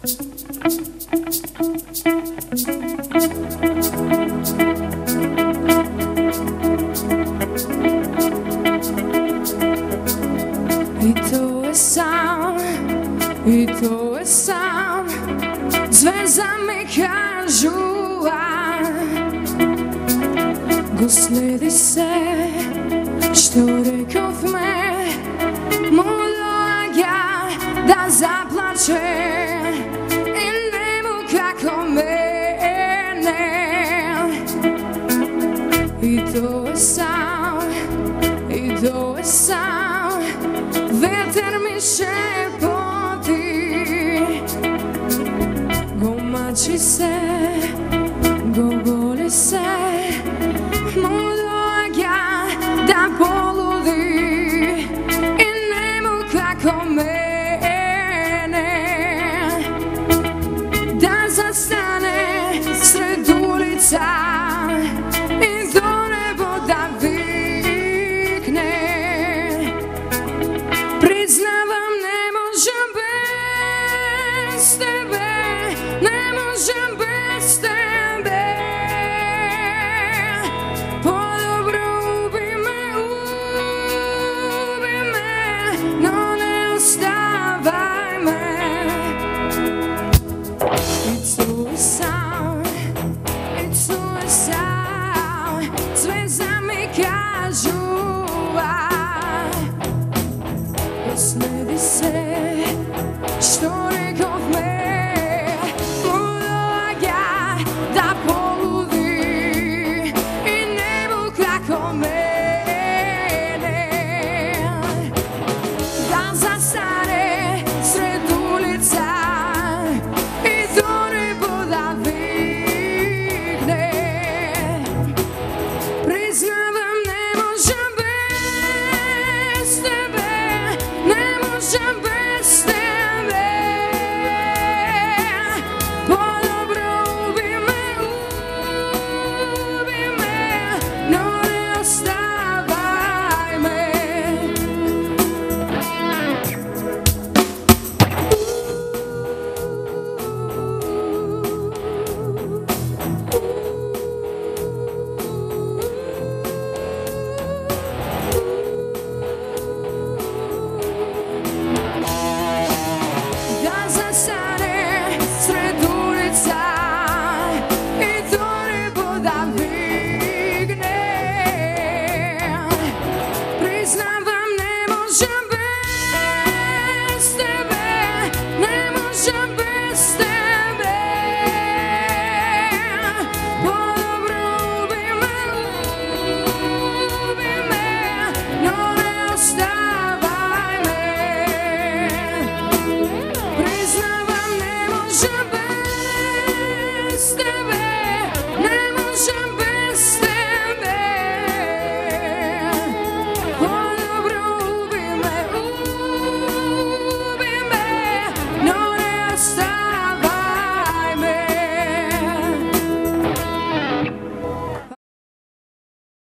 I to je sam, i to je sam, zvezda mi kažu, go sledi se, što rekov me, mudoga da zaplače i nemu kako mene. I to je sam, i to je sam, veter mi šepoti, gomači se, gogoli se, mudoga da poludi i nemu kako mene, da zastane sred ulica i do nebo da vikne. Priznavam, ne možem bez tebe, ne možem bez tebe. Podobro ubi me, no ne ostavaj me. I tu je sam, i tu je sam, zvezda mi kažu, sledi se, što rekao